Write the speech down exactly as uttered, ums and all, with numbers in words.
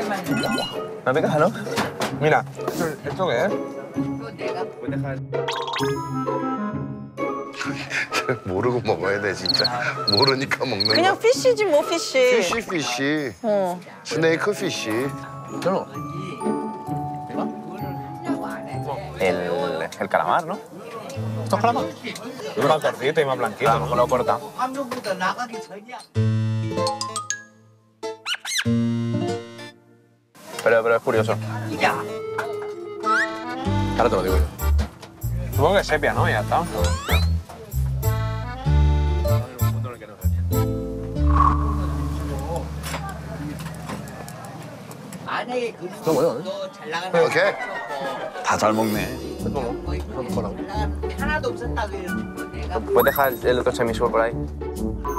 ¿No picas, no? Mira, ¿esto qué es? 모르고 먹어야 돼 진짜. 모르니까 먹는 거. 그냥 피쉬지 뭐 피쉬. 피쉬 피쉬. 어. 스네이크 피쉬. No. El, el calamar, ¿no? Esto es calamar. Es más gordito y más blanquito, a lo mejor lo corta. Pero, pero es curioso. Ahora te lo digo yo. Supongo que es sepia, ¿no? Y ya está. Está bueno, ¿eh? 오케이. 다 잘 먹네. ¿Puedes dejar el otro chemisur por ahí?